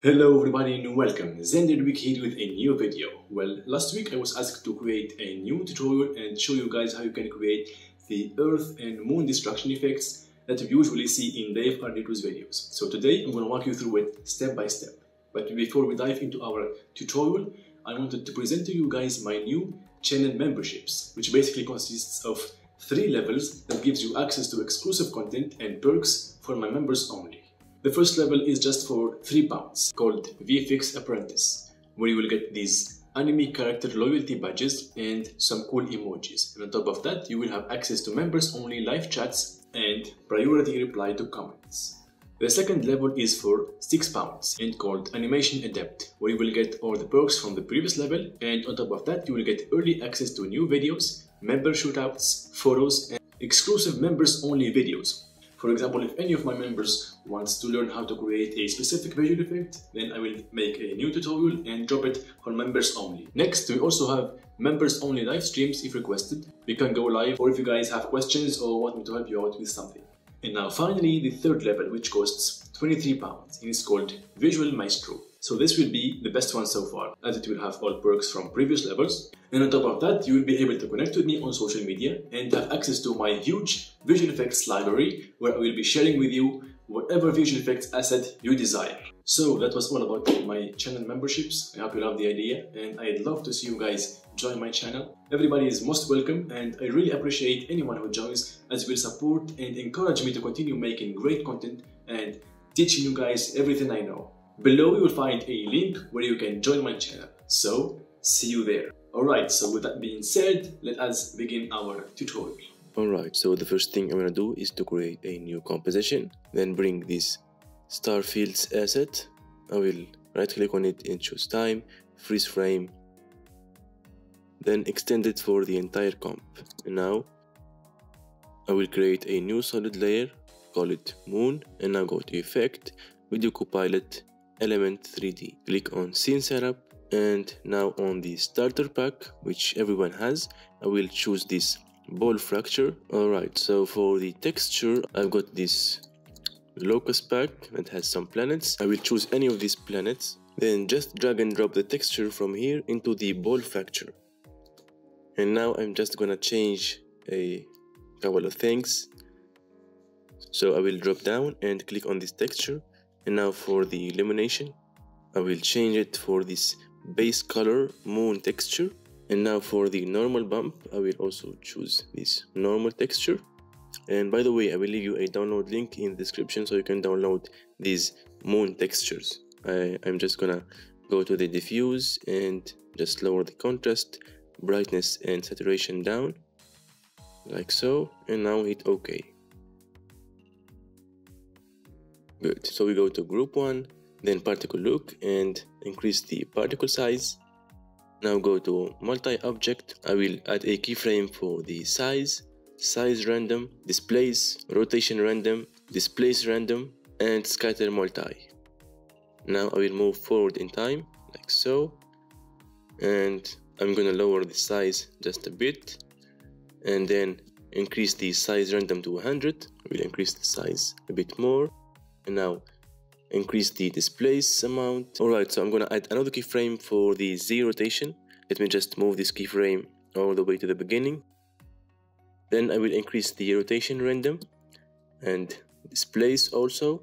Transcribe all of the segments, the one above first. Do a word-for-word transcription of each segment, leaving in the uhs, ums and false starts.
Hello everybody and welcome, Zenderbik here with a new video. Well, last week I was asked to create a new tutorial and show you guys how you can create the Earth and Moon destruction effects that you usually see in Dave Arneko's videos. So today I'm going to walk you through it step by step. But before we dive into our tutorial, I wanted to present to you guys my new channel memberships, which basically consists of three levels that gives you access to exclusive content and perks for my members only. The first level is just for three pounds, called V F X Apprentice, where you will get these anime character loyalty badges and some cool emojis. And on top of that, you will have access to members-only live chats and priority reply to comments. The second level is for six pounds and called Animation Adept, where you will get all the perks from the previous level, and on top of that, you will get early access to new videos, member shootouts, photos, and exclusive members-only videos. For example, if any of my members wants to learn how to create a specific visual effect, then I will make a new tutorial and drop it for members only. Next, we also have members only live streams if requested. We can go live, or if you guys have questions or want me to help you out with something. And now finally, the third level, which costs twenty-three pounds, and it's called Visual Maestro. So this will be the best one so far, as it will have all perks from previous levels. And on top of that, you will be able to connect with me on social media and have access to my huge visual effects library, where I will be sharing with you whatever visual effects asset you desire. So that was all about my channel memberships. I hope you love the idea, and I'd love to see you guys join my channel. Everybody is most welcome, and I really appreciate anyone who joins, as it will support and encourage me to continue making great content and teaching you guys everything I know. Below you will find a link where you can join my channel. So see you there. Alright, so with that being said, let us begin our tutorial. Alright, so the first thing I'm gonna do is to create a new composition, then bring this Starfields asset. I will right click on it and choose time, freeze frame, then extend it for the entire comp. And now I will create a new solid layer, call it Moon, and now go to Effect, Video Copilot, Element three D. Click on Scene Setup, and now on the starter pack, which everyone has, I will choose this ball fracture. Alright, so for the texture, I've got this locust pack that has some planets. I will choose any of these planets, then just drag and drop the texture from here into the ball fracture. And now I'm just gonna change a couple of things. So I will drop down and click on this texture. And now for the illumination, I will change it for this base color moon texture. And now for the normal bump, I will also choose this normal texture. And by the way, I will leave you a download link in the description so you can download these moon textures. I, I'm just gonna go to the diffuse and just lower the contrast, brightness and saturation down, like so, and now hit OK. Good, so we go to group one, then particle look, and increase the particle size. Now go to multi-object. I will add a keyframe for the size, size random, displace, rotation random, displace random, and scatter multi. Now I will move forward in time, like so, and I'm gonna lower the size just a bit, and then increase the size random to one hundred. I will increase the size a bit more, and now increase the displace amount. Alright, so I'm gonna add another keyframe for the Z rotation. Let me just move this keyframe all the way to the beginning. Then I will increase the rotation random and displace also,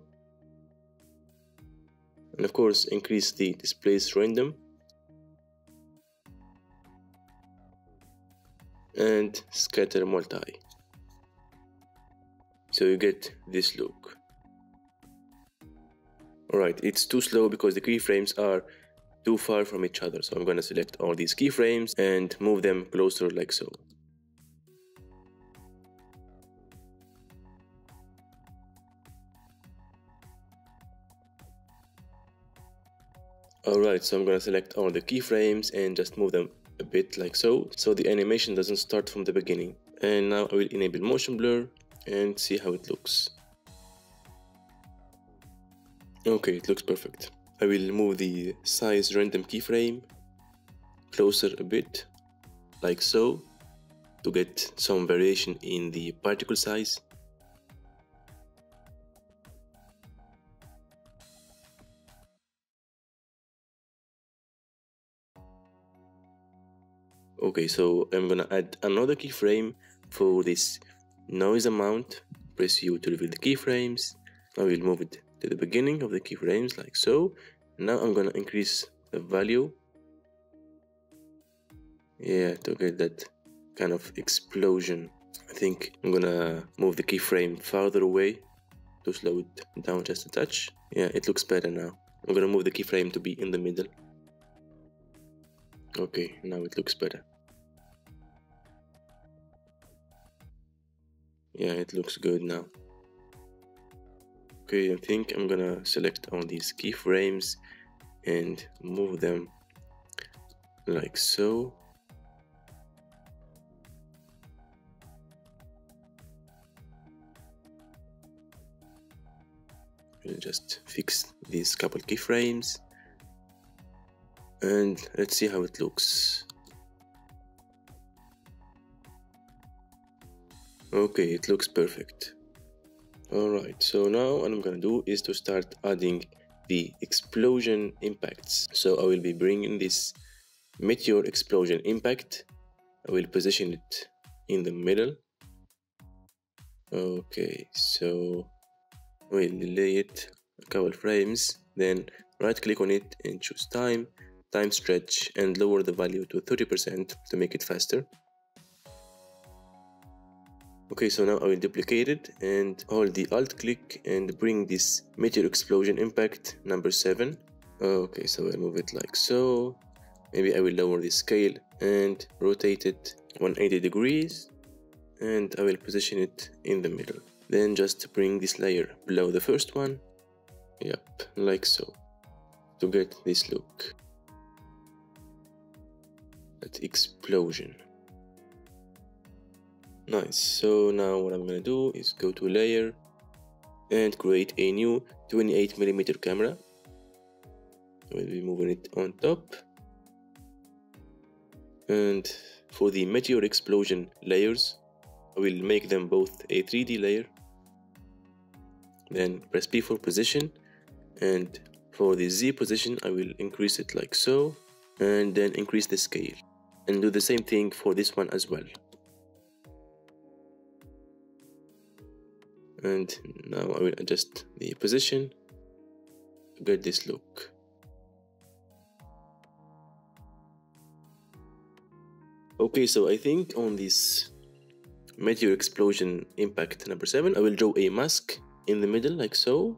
and of course increase the displace random and scatter multi, so you get this look. Alright, it's too slow because the keyframes are too far from each other, so I'm gonna select all these keyframes and move them closer like so. Alright, so I'm gonna select all the keyframes and just move them a bit like so, so the animation doesn't start from the beginning. And now I will enable motion blur and see how it looks. Okay, it looks perfect. I will move the size random keyframe closer a bit, like so, to get some variation in the particle size. Okay, so I'm gonna add another keyframe for this noise amount. Press U to reveal the keyframes. I will move it to the beginning of the keyframes like so. Now I'm gonna increase the value. Yeah, to get that kind of explosion. I think I'm gonna move the keyframe farther away to slow it down just a touch. Yeah, it looks better now. I'm gonna move the keyframe to be in the middle. Okay, now it looks better. Yeah, it looks good now. Okay, I think I'm gonna select on these keyframes and move them like so. We'll just fix these couple keyframes and let's see how it looks. Okay, it looks perfect. Alright, so now what I'm gonna do is to start adding the explosion impacts. So I will be bringing this meteor explosion impact. I will position it in the middle. Okay, so we'll delay it a couple frames, then right click on it and choose time, time stretch, and lower the value to thirty percent to make it faster. Okay, so now I will duplicate it and hold the alt click and bring this meteor explosion impact number seven. Okay, so I'll move it like so. Maybe I will lower the scale and rotate it one hundred eighty degrees, and I will position it in the middle. Then just bring this layer below the first one. Yep, like so, to get this look. That explosion. Nice. So now what I'm gonna do is go to layer and create a new twenty-eight millimeter camera. We'll be moving it on top. And for the meteor explosion layers, I will make them both a three D layer. Then press P for position, and for the Z position I will increase it like so, and then increase the scale, and do the same thing for this one as well. And now I will adjust the position to get this look. Okay, so I think on this meteor explosion impact number seven, I will draw a mask in the middle like so,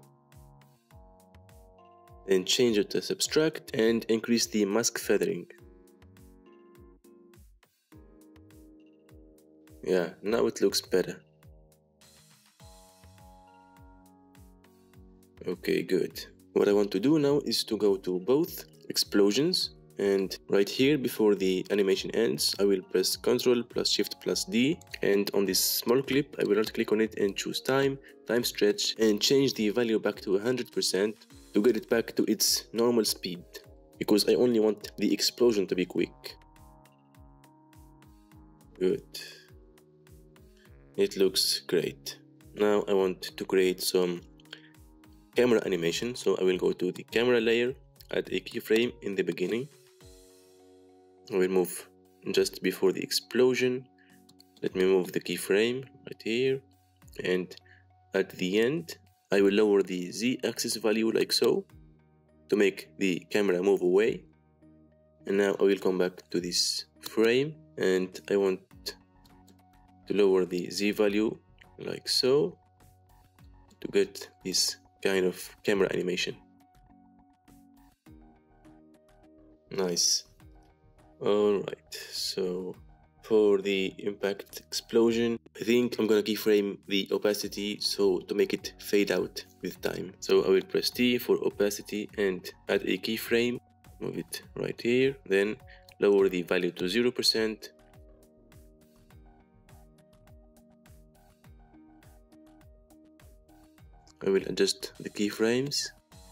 then change it to subtract and increase the mask feathering. Yeah, now it looks better. Okay, good. What I want to do now is to go to both explosions, and right here before the animation ends I will press Ctrl plus Shift plus D, and on this small clip I will right click on it and choose time, time stretch, and change the value back to one hundred percent to get it back to its normal speed, because I only want the explosion to be quick. Good. It looks great. Now I want to create some camera animation, so I will go to the camera layer, add a keyframe in the beginning. I will move just before the explosion. Let me move the keyframe right here, and at the end I will lower the Z-axis value like so to make the camera move away. And now I will come back to this frame, and I want to lower the Z value like so to get this kind of camera animation. Nice. Alright, so for the impact explosion, I think I'm gonna keyframe the opacity so to make it fade out with time. So I will press T for opacity and add a keyframe, move it right here, then lower the value to zero percent. I will adjust the keyframes.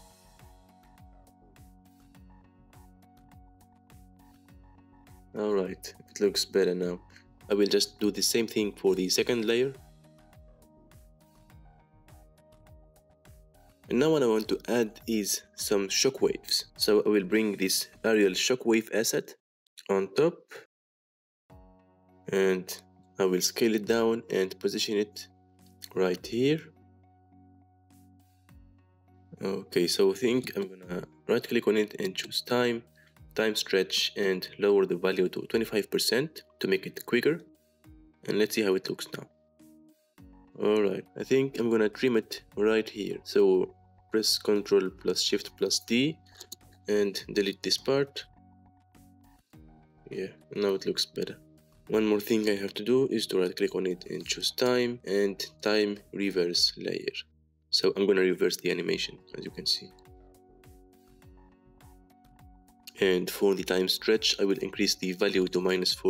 Alright, it looks better now. I will just do the same thing for the second layer. And now what I want to add is some shockwaves. So I will bring this aerial shockwave asset on top, and I will scale it down and position it right here. Okay, so I think I'm gonna right click on it and choose time, time stretch, and lower the value to twenty-five percent to make it quicker. And let's see how it looks now. Alright, I think I'm gonna trim it right here. So press Ctrl plus Shift plus D and delete this part. Yeah, now it looks better. One more thing I have to do is to right click on it and choose time and time reverse layer. So I'm gonna reverse the animation, as you can see. And for the time stretch, I will increase the value to minus four.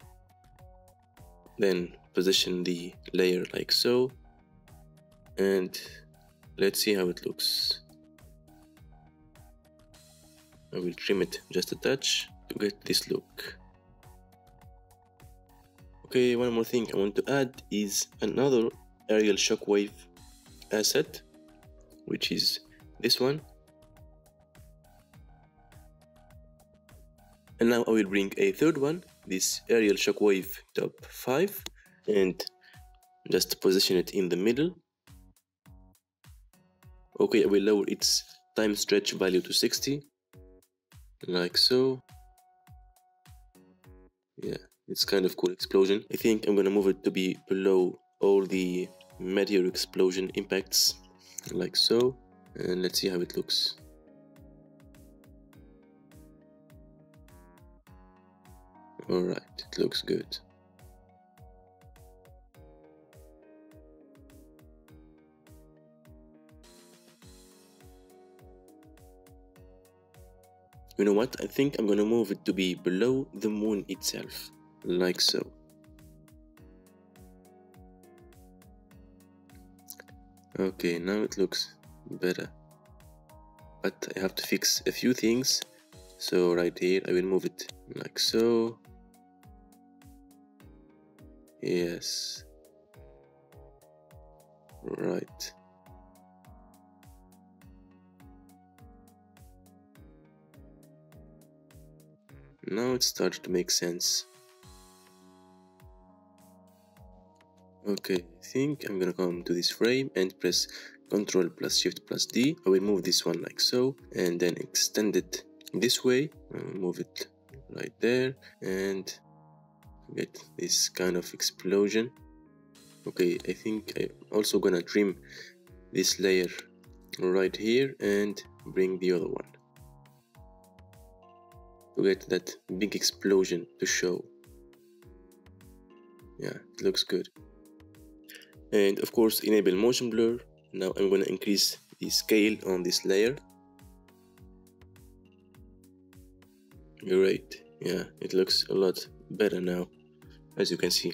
Then position the layer like so. And let's see how it looks. I will trim it just a touch to get this look. Okay, one more thing I want to add is another aerial shockwave asset, which is this one. And now I will bring a third one, this aerial shockwave top five, and just position it in the middle. Okay, I will lower its time stretch value to sixty, like so. Yeah, it's kind of cool explosion. I think I'm gonna move it to be below all the meteor explosion impacts, like so. And let's see how it looks. Alright, it looks good. You know what? I think I'm gonna move it to be below the moon itself, like so. Okay, now it looks better. But I have to fix a few things. So right here, I will move it like so. Yes. Right. Now it starts to make sense. Okay, I think I'm gonna come to this frame and press Ctrl plus Shift plus D. I will move this one like so, and then extend it this way. I'll move it right there, and get this kind of explosion. Okay, I think I'm also gonna trim this layer right here and bring the other one to get that big explosion to show. Yeah, it looks good. And of course, enable motion blur. Now I'm gonna increase the scale on this layer. Great, yeah, it looks a lot better now, as you can see.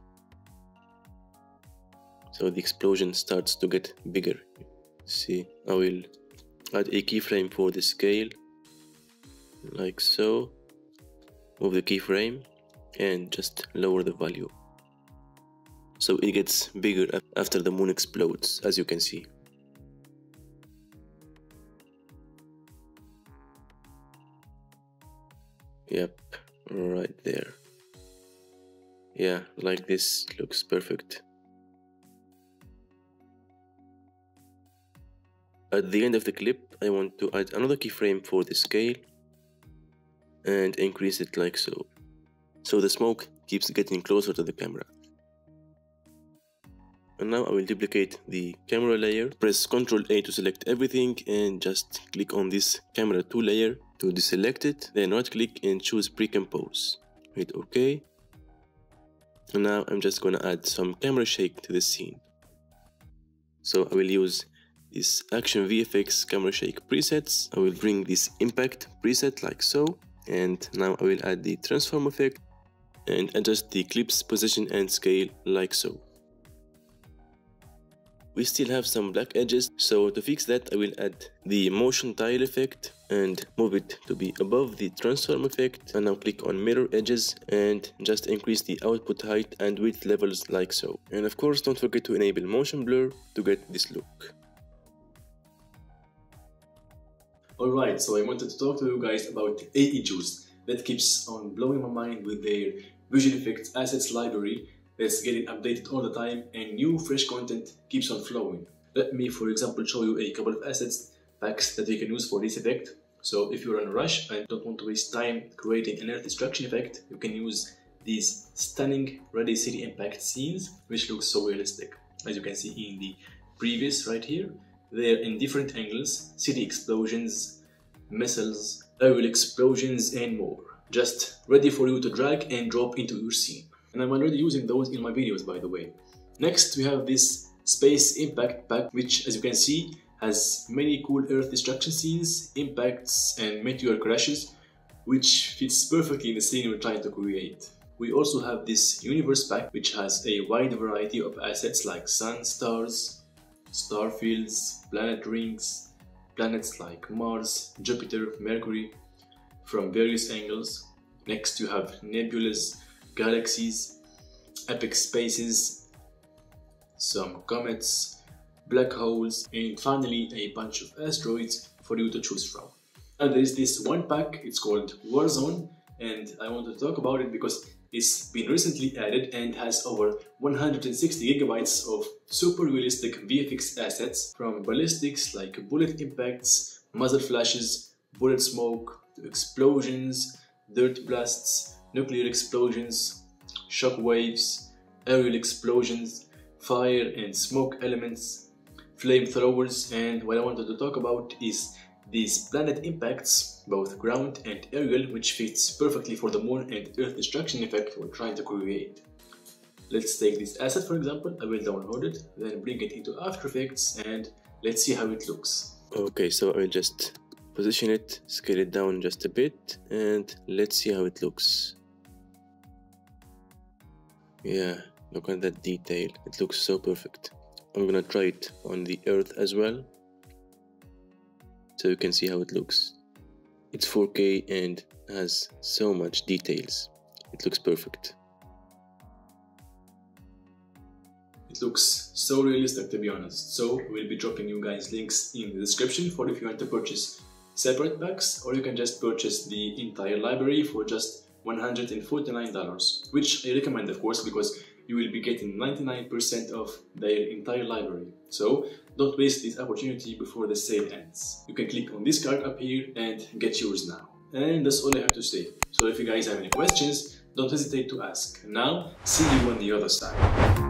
So the explosion starts to get bigger. See, I will add a keyframe for the scale, like so. Move the keyframe and just lower the value, so it gets bigger after the moon explodes, as you can see. Yep, right there. Yeah, like this looks perfect. At the end of the clip, I want to add another keyframe for the scale and increase it like so. So the smoke keeps getting closer to the camera. And now I will duplicate the camera layer, press Ctrl A to select everything, and just click on this camera two layer to deselect it, then right click and choose pre-compose. Hit OK. And now I'm just gonna add some camera shake to the scene. So I will use this Action V F X camera shake presets. I will bring this impact preset like so, and now I will add the transform effect and adjust the clip's position and scale like so. We still have some black edges, so to fix that I will add the motion tile effect and move it to be above the transform effect, and now click on mirror edges and just increase the output height and width levels like so. And of course don't forget to enable motion blur to get this look. Alright, so I wanted to talk to you guys about A E Juice that keeps on blowing my mind with their visual effects assets library that's getting updated all the time, and new fresh content keeps on flowing. Let me, for example, show you a couple of assets packs that we can use for this effect. So if you're in a rush and don't want to waste time creating an earth destruction effect, you can use these stunning ready city impact scenes, which looks so realistic. As you can see in the previous right here, they're in different angles: city explosions, missiles, aerial explosions, and more. Just ready for you to drag and drop into your scene. And I'm already using those in my videos, by the way. Next, we have this space impact pack, which, as you can see, has many cool earth destruction scenes, impacts, and meteor crashes, which fits perfectly in the scene we're trying to create. We also have this universe pack, which has a wide variety of assets like sun, stars, star fields, planet rings, planets like Mars, Jupiter, Mercury, from various angles. Next you have nebulas, galaxies, epic spaces, some comets, black holes, and finally a bunch of asteroids for you to choose from. And there is this one pack, it's called Warzone, and I want to talk about it because it's been recently added and has over one hundred sixty gigabytes of super realistic V F X assets, from ballistics like bullet impacts, muzzle flashes, bullet smoke, to explosions, dirt blasts, nuclear explosions, shock waves, aerial explosions, fire and smoke elements, flamethrowers, and what I wanted to talk about is these planet impacts, both ground and aerial, which fits perfectly for the moon and earth destruction effect we're trying to create. Let's take this asset for example. I will download it, then bring it into After Effects, and let's see how it looks. Okay, so I will just position it, scale it down just a bit, and let's see how it looks. Yeah, look at that detail, it looks so perfect. I'm gonna try it on the earth as well, so you can see how it looks. It's four K and has so much details. It looks perfect. It looks so realistic, to be honest. So we'll be dropping you guys links in the description for if you want to purchase separate packs, or you can just purchase the entire library for just one hundred forty-nine dollars, which I recommend, of course, because you will be getting ninety-nine percent of their entire library. So don't waste this opportunity before the sale ends. You can click on this card up here and get yours now. And that's all I have to say. So if you guys have any questions, don't hesitate to ask. Now, see you on the other side.